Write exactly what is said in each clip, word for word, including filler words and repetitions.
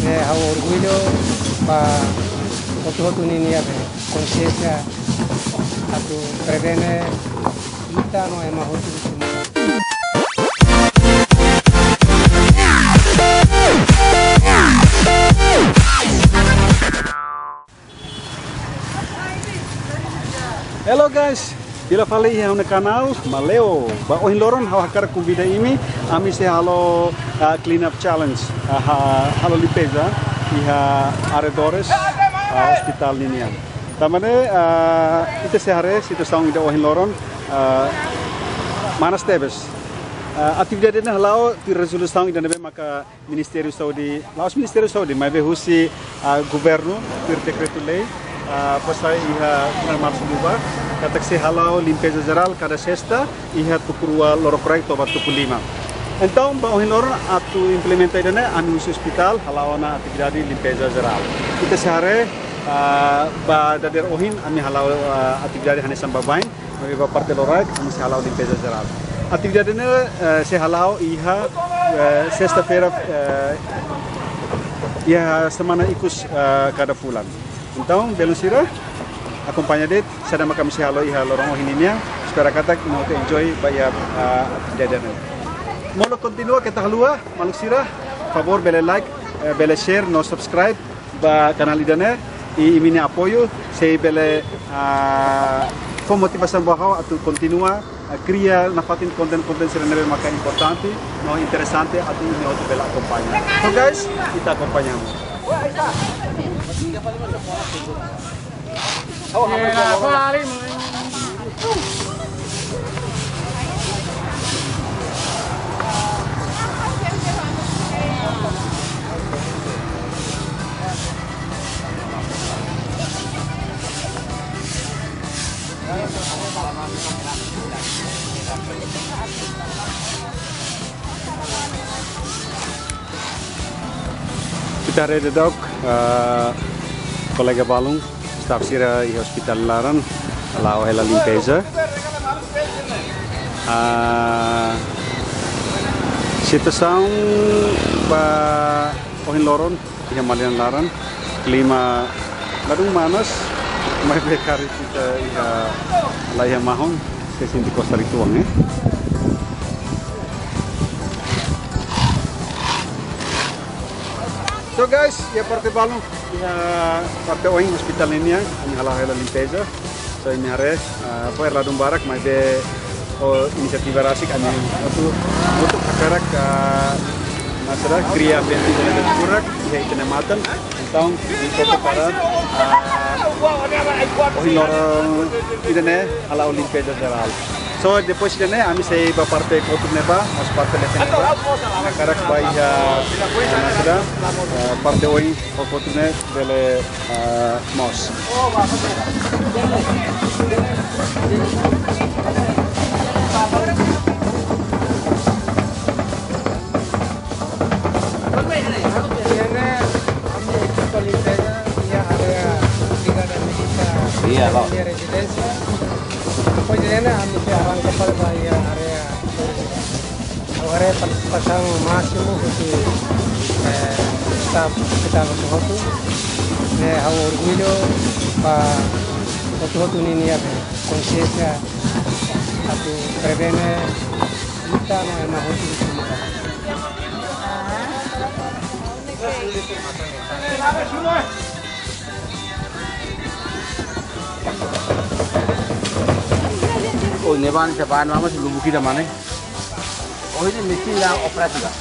é ao orgulho para outro ninia consciência atau prevene kita no é mais útil. Hello guys, bila falei ya no canal, maleo, ba ohin loron hawa hakar com vida ini, ami se halo uh, clean up challenge, uh, halo limpeza, iha arredores uh, hospital ninian. Tamane uh, ite se hare, ite saung ida ohin loron, uh, manas tebes. Uh, atividade na lao ti resolução ida nebe maka Ministério Saudi, laos Ministério Saudi, mas be husi uh, governo ti decreto lei. Uh, pasal iha normal semua kata se halau limpeza geral cada sexta iha tukurua loro proyek toba tuku lima. Então ba ohin loro atu implementa idana anu hospital halau na atividade limpeza geral. Kita sehare uh, ba dader ohin ami halau uh, atividade hane samba bain ami ba parte lorak ami se halau limpeza geral. Atividade ne uh, se halau iha uh, sexta-feira uh, iha semana ikus uh, cada bulan. Então, Belusira, acompanha det, sada makam si halo iha lorong hininya, espera kata mau te enjoy bayar atividade. Molo continua kita halua, Malusira, favor bele like, bele share, no subscribe ba canal idane, e imine apoio, se bele for motivação bahwa atu continua cria na fatin konten-konten serenebe maka importante, no interessante atu ini outro bela acompanha. So guys, kita acompanhamos. Oh, yeah, kita ready dok, uh, kolega Balung, staf sira i hospital Laran, lao hela limpeza. Uh, situação ba ohin loron, iha malian Laran, klima ladung manas, mai bekar kita iha laiha mahon, kesinti Costa Rituang eh. So guys, ya parte balong, ya parte oing hospital ini ya, kami halah halah limpeza. So ini hari, apa erladung barak, mas de oh inisiatif rasik kami untuk untuk akarak masalah kriya benti dari kurak, ya itu namatan. Então itu para oing lorong ini nih halah limpeza geral. So depois de né, ami sei ba parte outro neba, as parte lesen neba. Na karak ba iha nasira parte oi outro né dele mos. Iya, Pak. Depois de né, kami se arranca para bahia area area pasang máximo que está kita hotu ne ao orgulho para outro hotu ninia consciência atau prevene kita no é mais útil semua. Oh, neban sepan mama sebelum buki dah mana? Oh ini mesin yang operasi tak?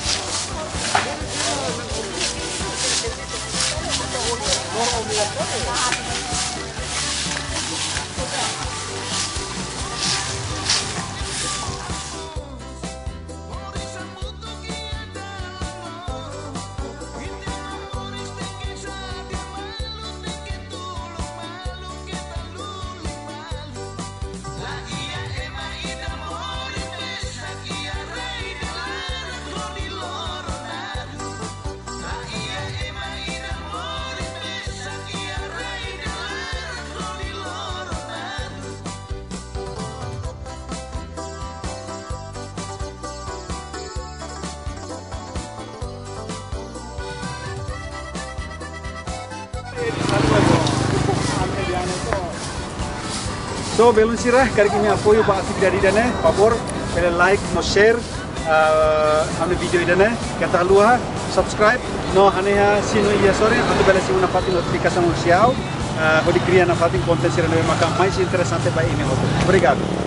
So, belum sirah, kari kami apoio ba atividade dane, favor, pele like, no share, uh, ame video dane, kata luha, subscribe, no haneha sino iya sore, atu bela si una pati notificação oficial, uh, hodi cria na pati content sira nove maka mais interessante ba ini hoto. Obrigado.